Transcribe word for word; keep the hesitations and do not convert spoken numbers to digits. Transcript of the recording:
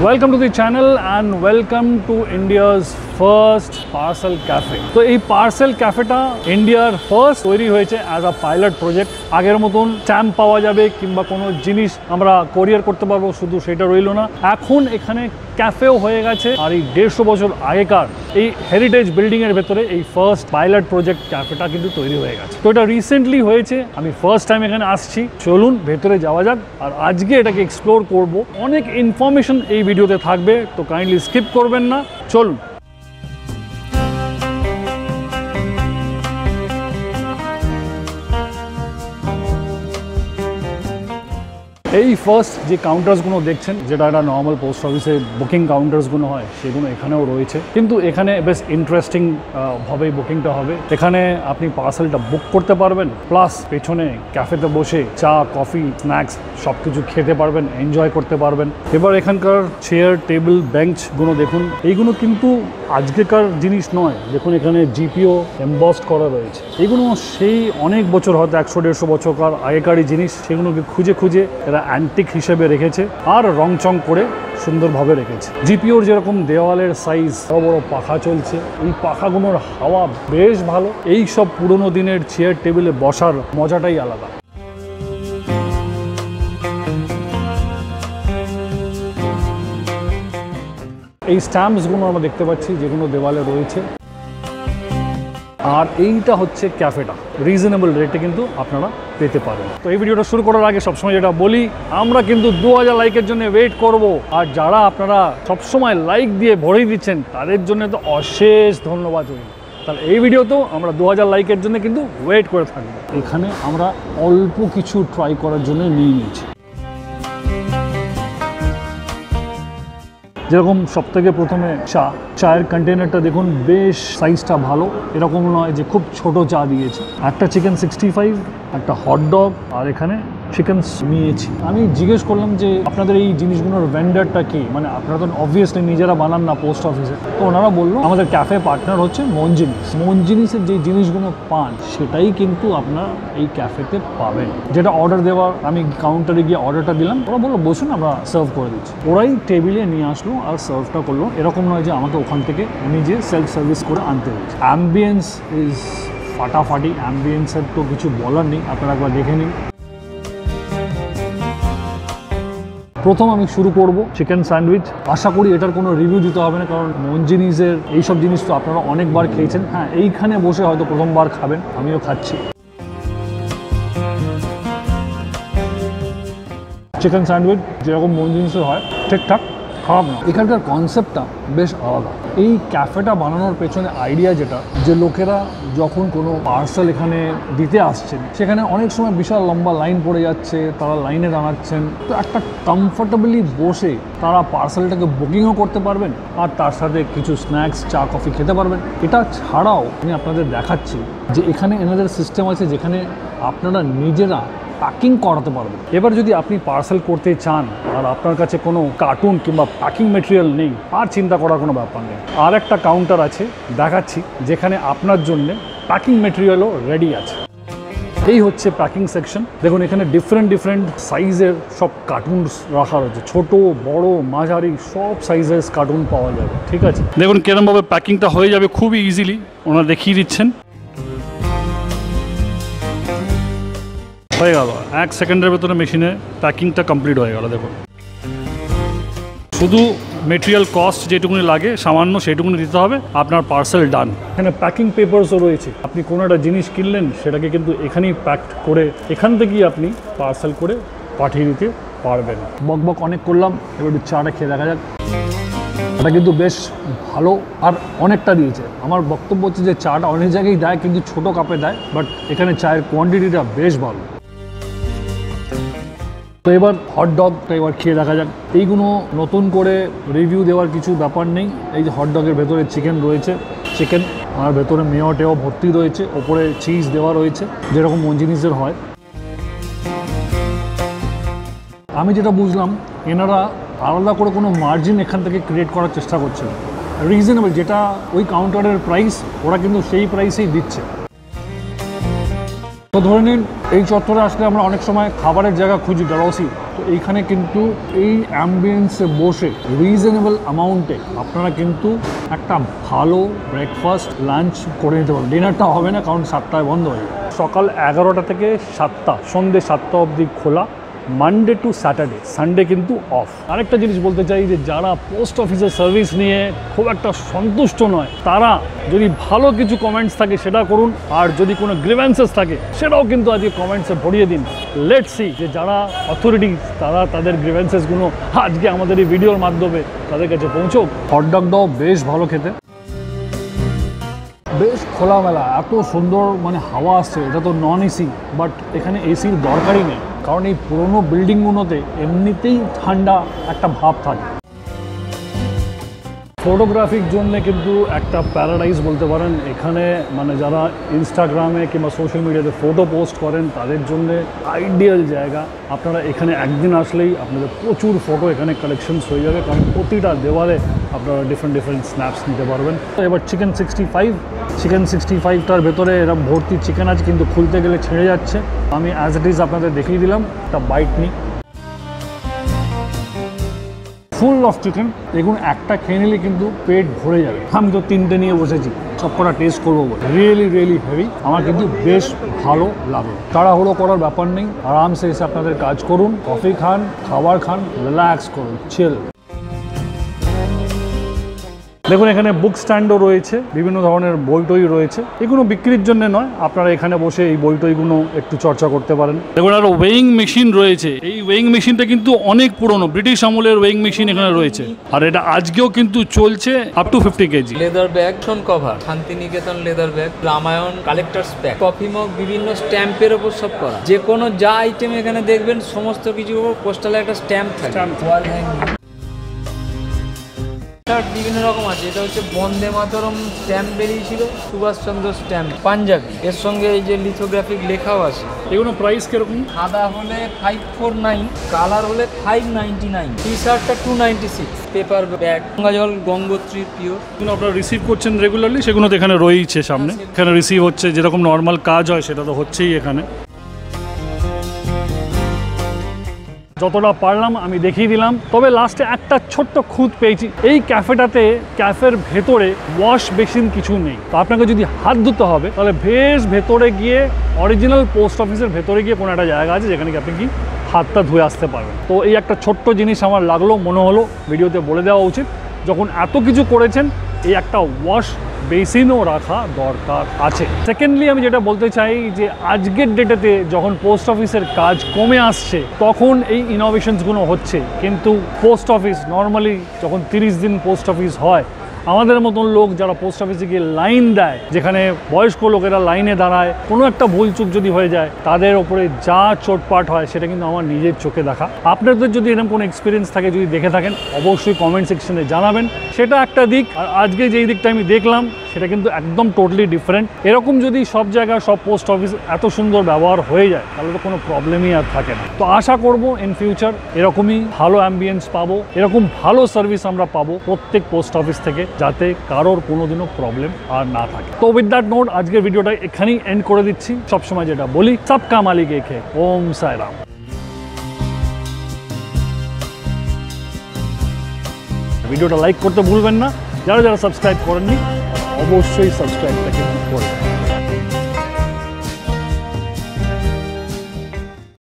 Welcome to the channel and welcome to India's first Parcel Cafe. So this Parcel Cafe ta India's first তৈরি হয়েছে as a pilot project. আগের মতন stamp পাওয়া যাবে কিংবা কোনো জিনিস আমরা কোরিয়ার করতে পারবো শুধু সেটা রইল না। এখন এখানে ক্যাফেও হয়ে গেছে আর এই দেড়শো বছর আগেকার এই হেরিটেজ বিল্ডিং এর ভেতরে এই ফার্স্ট পাইলট প্রজেক্ট ক্যাফেটা কিন্তু তৈরি হয়ে গেছে। তো এটা রিসেন্টলি হয়েছে, আমি ফার্স্ট টাইম এখানে আসছি। চলুন ভেতরে যাওয়া যাক আর আজকে এটাকে এক্সপ্লোর করব। অনেক ইনফরমেশন এই ভিডিওতে থাকবে, তো কাইন্ডলি স্কিপ করবেন না। চলুন। এই ফার্স্ট যে কাউন্টার্সগুলো দেখছেন, যেটা একটা নর্মাল পোস্ট অফিসে বুকিং কাউন্টার্সগুলো হয়, সেগুলো এখানেও রয়েছে। কিন্তু এখানে বেশ ইন্টারেস্টিং ভাবেই বুকিংটা হবে। এখানে আপনি পার্সেলটা বুক করতে পারবেন, প্লাস পেছনে ক্যাফেতে বসে চা, কফি, স্ন্যাক্স সব কিছু খেতে পারবেন, এনজয় করতে পারবেন। এবার এখানকার চেয়ার, টেবিল, বেঞ্চগুলো দেখুন। এইগুলো কিন্তু আজকেকার জিনিস নয়। দেখুন এখানে জিপিও এমবসড করা রয়েছে। এগুলো সেই অনেক বছর, হয়তো একশো দেড়শো বছরকার আগেকারই জিনিস, সেগুলোকে খুঁজে খুঁজে এরা অ্যান্টিক হিসেবে রেখেছে আর রংচং করে সুন্দরভাবে রেখেছে। জিপিওর যেরকম দেওয়ালের সাইজ, বড় বড় পাখা চলছে, এই পাখাগুলোর হাওয়া বেশ ভালো। এই সব পুরোনো দিনের চেয়ার টেবিলে বসার মজাটাই আলাদা। এই স্ট্যাম্পসগুলো আমরা দেখতে পাচ্ছি যেগুলো দেওয়ালে রয়েছে। আর এইটা হচ্ছে ক্যাফেটা, রিজনেবল রেটে কিন্তু আপনারা পেতে পারেন। তো এই ভিডিওটা শুরু করার আগে সবসময় যেটা বলি, আমরা কিন্তু দু হাজার লাইকের জন্য ওয়েট করব। আর যারা আপনারা সবসময় লাইক দিয়ে ভরেই দিচ্ছেন, তাদের জন্য তো অশেষ ধন্যবাদ রইল। তাহলে এই ভিডিওতেও আমরা দু হাজার লাইকের জন্য কিন্তু ওয়েট করে থাকবো। এখানে আমরা অল্প কিছু ট্রাই করার জন্য নিয়ে নিয়েছি। যেরকম সব থেকে প্রথমে চা, চায়ের কন্টেনারটা দেখুন, বেশ সাইজটা ভালো। এরকম নয় যে খুব ছোট চা দিয়েছে। একটা চিকেন সিক্সটি ফাইভ, একটা হটডগ, আর এখানে চিকেন নিয়েছি। আমি জিজ্ঞেস করলাম যে আপনাদের এই জিনিসগুলোর ভেন্ডারটা কি, মানে আপনারা তো অবভিয়াসলি নিজেরা বানান না পোস্ট অফিসে। তো ওনারা বললো আমাদের ক্যাফে পার্টনার হচ্ছে মনজিনিস। মনজিনিসের যে জিনিসগুলো পান সেটাই কিন্তু আপনার এই ক্যাফেতে পাবেন। যেটা অর্ডার দেওয়ার, আমি কাউন্টারে গিয়ে অর্ডারটা দিলাম, ওরা বললো বসুন আমরা সার্ভ করে দিচ্ছি। ওরাই টেবিলে নিয়ে আসলো আর সার্ভটা করলো। এরকম নয় যে আমাকে ওখান থেকে নিজে সেলফ সার্ভিস করে আনতে হয়েছে। অ্যাম্বিয়েন্স ইজ ফাটাফাটি, অ্যাম্বিয়েন্সের তো কিছু বলার নেই, আপনারা একবার দেখে নিন। প্রথম আমি শুরু করব চিকেন স্যান্ডউইচ। আশা করি এটার কোনো রিভিউ দিতে হবে না, কারণ মনজিনিসের এইসব জিনিস তো আপনারা অনেকবার খেয়েছেন। হ্যাঁ, এইখানে বসে হয়তো প্রথমবার খাবেন, আমিও খাচ্ছি। চিকেন স্যান্ডউইচ যেরকম মনজিনিসের হয় ঠিকঠাক, খারাপ না। এখানকার কনসেপ্টটা বেশ আলাদা। এই ক্যাফেটা বানানোর পেছনে আইডিয়া যেটা, যে লোকেরা যখন কোনো পার্সেল এখানে দিতে আসছেন, সেখানে অনেক সময় বিশাল লম্বা লাইন পড়ে যাচ্ছে, তারা লাইনে দাঁড়াচ্ছেন। তো একটা কমফোর্টেবলি বসে তারা পার্সেলটাকে বুকিংও করতে পারবেন আর তার সাথে কিছু স্ন্যাক্স, চা, কফি খেতে পারবেন। এটা ছাড়াও আমি আপনাদের দেখাচ্ছি যে এখানে এনাদের সিস্টেম আছে যেখানে আপনারা নিজেরা প্যাকিং করাতে পারবেন। এবার যদি আপনি পার্সেল করতে চান আর আপনার কাছে কোনো কার্টুন কিংবা প্যাকিং মেটেরিয়াল নেই, আর চিন্তা করার কোনো ব্যাপার নেই। আর একটা কাউন্টার আছে দেখাচ্ছি, যেখানে আপনার জন্য প্যাকিং মেটেরিয়ালও রেডি আছে। এই হচ্ছে প্যাকিং সেকশন। দেখুন এখানে ডিফারেন্ট ডিফারেন্ট সাইজের সব কার্টুনস রাখা রয়েছে, ছোট, বড়, মাঝারি সব সাইজের কার্টুন পাওয়া যাবে। ঠিক আছে, দেখুন কিরমভাবে প্যাকিংটা হয়ে যাবে খুবই ইজিলি, ওনারা দেখিয়ে দিচ্ছেন। হয়ে গেল, এক সেকেন্ডের ভেতরে মেশিনে প্যাকিংটা কমপ্লিট হয়ে গেল। দেখুন শুধু মেটেরিয়াল কস্ট যেটুকুনি লাগে সামান্য, সেটুকুনি দিতে হবে, আপনার পার্সেল ডান। এখানে প্যাকিং পেপারসও রয়েছে। আপনি কোনো একটা জিনিস কিনলেন, সেটাকে কিন্তু এখানেই প্যাকড করে এখান থেকেই আপনি পার্সেল করে পাঠিয়ে দিতে পারবেন। বক বক অনেক করলাম, এবার একটু চাটা খেয়ে দেখা যাক। এটা কিন্তু বেশ ভালো আর অনেকটা দিয়েছে। আমার বক্তব্য হচ্ছে যে চাটা অনেক জায়গায় দেয়, কিন্তু ছোটো কাপে দেয়, বাট এখানে চায়ের কোয়ান্টিটিটা বেশ ভালো। তো এবার হটডগটা এবার খেয়ে দেখা যাক। এইগুলো নতুন করে রিভিউ দেওয়ার কিছু ব্যাপার নেই। এই যে হটডগের ভেতরে চিকেন রয়েছে, চিকেন আর ভেতরে মেয়ো টেও ভর্তি রয়েছে, ওপরে চিজ দেওয়া রয়েছে যেরকম মনজিনিসের হয়। আমি যেটা বুঝলাম, এনারা আলাদা করে কোনো মার্জিন এখান থেকে ক্রিয়েট করার চেষ্টা করছে। রিজনেবল যেটা ওই কাউন্টারের প্রাইস, ওরা কিন্তু সেই প্রাইসেই দিচ্ছে। তো ধরে নিন এই চত্বরে আসলে আমরা অনেক সময় খাবারের জায়গা খুঁজি ডলসি, তো এইখানে কিন্তু এই অ্যাম্বিয়েন্সে বসে রিজনেবল অ্যামাউন্টে আপনারা কিন্তু একটা ভালো ব্রেকফাস্ট লাঞ্চ করে নিতে পারেন। ডিনারটা হবে না কারণ সাতটায় বন্ধ হয়ে যাবে। সকাল এগারোটা থেকে সাতটা, সন্ধ্যে সাতটা অবধি খোলা, মানডে টু স্যাটারডে, সানডে কিন্তু অফ। আরেকটা জিনিস বলতে চাই যে যারা পোস্ট অফিসের সার্ভিস নিয়ে খুব একটা সন্তুষ্ট নয়, তারা যদি ভালো কিছু কমেন্টস থাকে সেটা করুন, আর যদি কোনো গ্রিভেন্সেস থাকে সেটাও কিন্তু আজকে কমেন্টসে ভরিয়ে দিন। লেটস সি যে যারা অথরিটিস তারা তাদের গ্রিভেন্সেসগুলো আজকে আমাদের এই ভিডিওর মাধ্যমে তাদের কাছে পৌঁছোক। হটডগটাও বেশ ভালো খেতে, বেশ খোলামেলা, এত সুন্দর মানে হাওয়া আসছে। এটা তো নন এসি, বাট এখানে এসির দরকারই নেই কারণ এই পুরোনো বিল্ডিংগুলোতে এমনিতেই ঠান্ডা একটা ভাব থাকে। ফটোগ্রাফির জন্য কিন্তু একটা প্যারাডাইস বলতে পারেন এখানে, মানে যারা ইনস্টাগ্রামে কিংবা সোশ্যাল মিডিয়াতে ফটো পোস্ট করেন তাদের জন্য আইডিয়াল জায়গা। আপনারা এখানে একদিন আসলেই আপনাদের প্রচুর ফটো এখানে কালেকশনস হয়ে যাবে, কারণ প্রতিটা দেওয়ালে আপনারা ডিফারেন্ট ডিফারেন্ট স্ন্যাপস নিতে পারবেন। এবার chicken sixty five chicken sixty ফাইভটার ভেতরে এরা ভর্তি চিকেন আছে, কিন্তু খুলতে গেলে ছেড়ে যাচ্ছে। আমি অ্যাজ ইট ইজ আপনাদের দেখিয়ে দিলাম, একটা বাইট নিই। ফুল অফ চিকেন, দেখুন একটা খেয়ে নিলে কিন্তু পেট ভরে যাবে। আমি তো তিনটে নিয়ে বসেছি, সব কটা টেস্ট করবো বলে। রিয়েলি রিয়েলি হেভি, আমার কিন্তু বেশ ভালো লাগলো। তাড়াহুড়ো করার ব্যাপার নেই, আরামসে এসে আপনাদের কাজ করুন, কফি খান, খাবার খান, রিল্যাক্স করুন, চিল। দেখুন এখানে বুক স্ট্যান্ডও রয়েছে, বিভিন্ন ধরনের বই টই রয়েছে। এগুলো বিক্রির জন্য নয়, আপনারা এখানে বসে এই বই টইগুলো একটু চর্চা করতে পারেন। দেখুন আরো ওয়েইং মেশিন রয়েছে। এই ওয়েইং মেশিনটা কিন্তু অনেক পুরনো, ব্রিটিশ আমলের ওয়েইং মেশিন এখানে রয়েছে, আর এটা আজকেও কিন্তু চলছে up to fifty kg. Leather bag, শোন cover, Santiniketan leather bag, Ramayana collectors pack, coffee mug, বিভিন্ন স্ট্যাম্পের ওপর সব করা। যে কোনো যা আইটেম এখানে দেখবেন সমস্ত কিছু পোস্টালে একটা স্ট্যাম্প থাকে। বিভিন্ন রকম আছে। এটা হচ্ছে বন্দে মাতরম স্ট্যাম্প বেরিয়েছিল, সুভাষচন্দ্র স্ট্যাম্প, পাঞ্জাবি, এর সঙ্গে এই যে লিথোগ্রাফিক লেখাও আছে। এগুলো প্রাইস কিরকম? সাদা হলে ফাইভ ফোর নাইন, কালার হলে ফাইভ নাইনটি নাইন, টি শার্টটা two ninety six. Paper bag, Ganga জল, গঙ্গোত্রীর পিওর। এগুলো আপনারা রিসিভ করছেন রেগুলারলি, সেগুলো তো এখানে রয়েছে সামনে। এখানে রিসিভ হচ্ছে, যেরকম নর্মাল কাজ হয় সেটা তো হচ্ছেই এখানে। যতটা পারলাম আমি দেখিয়ে দিলাম, তবে লাস্টে একটা ছোট্ট খুঁত পেয়েছি। এই ক্যাফেটাতে, ক্যাফের ভেতরে ওয়াশ বেসিন কিছু নেই, তো আপনাকে যদি হাত ধুতে হবে তাহলে বেশ ভেতরে গিয়ে, অরিজিনাল পোস্ট অফিসের ভেতরে গিয়ে কোনো একটা জায়গা আছে যেখানে কি আপনি কি হাতটা ধুয়ে আসতে পারবেন। তো এই একটা ছোট্ট জিনিস আমার লাগলো, মনে হলো ভিডিওতে বলে দেওয়া উচিত। যখন এত কিছু করেছেন, এই একটা ওয়াশ বেসিনও রাখা দরকার আছে। সেকেন্ডলি আমি যেটা বলতে চাই যে আজকের ডেটেতে যখন পোস্ট অফিসের কাজ কমে আসছে তখন এই ইনোভেশনসগুলো হচ্ছে, কিন্তু পোস্ট অফিস নর্মালি যখন তিরিশ দিন পোস্ট অফিস হয়, আমাদের মতন লোক যারা পোস্ট অফিসে গিয়ে লাইন দেয়, যেখানে বয়স্ক লোকেরা লাইনে দাঁড়ায়, কোনো একটা ভুল চুক যদি হয়ে যায় তাদের ওপরে যা চোটপাট হয় সেটা কিন্তু আমার নিজের চোখে দেখা। আপনাদের যদি এরকম কোনো এক্সপিরিয়েন্স থাকে, যদি দেখে থাকেন, অবশ্যই কমেন্ট সেকশনে জানাবেন। সেটা একটা দিক। আর আজকে যেই দিকটা আমি দেখলাম সেটা কিন্তু একদম টোটালি ডিফারেন্ট। এরকম যদি সব জায়গায় সব পোস্ট অফিস এত সুন্দর ব্যবহার হয়ে যায় তাহলে তো কোনো প্রবলেমই আর থাকে না। তো আশা করব ইন ফিউচার এরকমই ভালো অ্যাম্বিয়েন্স পাবো, এরকম ভালো সার্ভিস আমরা পাবো প্রত্যেক পোস্ট অফিস থেকে, যাতে কারোর কোনোদিনও প্রবলেম আর না থাকে। তো উইথ দ্যাট নোট আজকের ভিডিওটা এখানেই এন্ড করে দিচ্ছি। সবসময় যেটা বলি, সবকা মালিক এক হ্যায়। ওম সাই রাম। ভিডিওটা লাইক করতে ভুলবেন না। যারা যারা সাবস্ক্রাইব করেননি অবশ্যই সাবস্ক্রাইবটাকে করবেন।